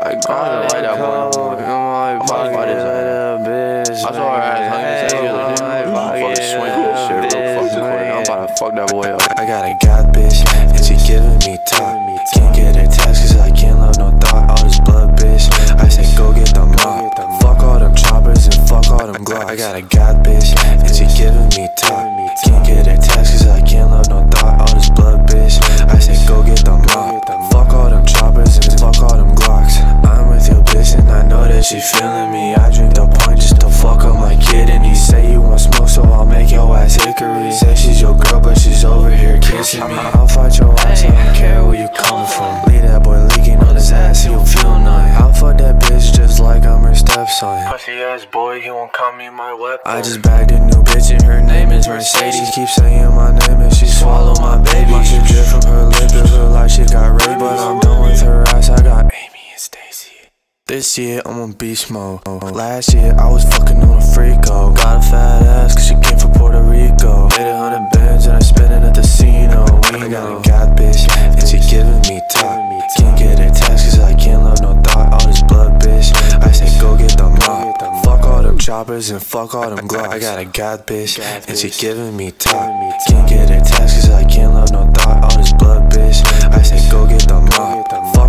Like, I don't even like that boy. I'm about to fight his ass. I saw her ass hanging the other day. We fucking swing this shit real fucking quick. I'm about to fuck that boy up. I got a god bitch, and she giving me top. Can't get her text cause I can't love no thought. All this blood bitch, I say go get the mop. Fuck all them choppers and fuck all them glocks. I got a god bitch, and she giving me top. Can't get her text cause I can't love no thought. All this blood bitch, I say go get the mop. Fuck all them choppers and fuck all them glocks. I'm with your bitch and I know that she feeling me. I drink the point just to fuck up my kid, and he say you want smoke so I'll make your ass hickory. Say she's your girl but she's over here kissing me. I'll fight your ass, I don't care where you come from. Leave that boy leaking on his ass, he don't feel nothing. I'll fuck that bitch just like I'm her stepson. Pussy ass boy, he won't call me my weapon. I just bagged a new bitch and her name is Mercedes. Keep saying my name and she swallow my baby. She drip from her lip, it look like she got raped, but I'm done with her ass, I got Amy and Stacy. This year I'm on beast mode. Last year I was fucking on a freako. Got a fat ass cause she came from Puerto Rico. Made 100 bands and I spent it at the casino. I got a god bitch and she giving me top. Can't get her text cause I can't love no thought. All this blood bitch, I say go get the mop. Fuck all them choppers and fuck all them glocks. I got a god bitch and she giving me top. Can't get her text cause I can't love no thought. All this blood bitch, I say go get the mop. Fuck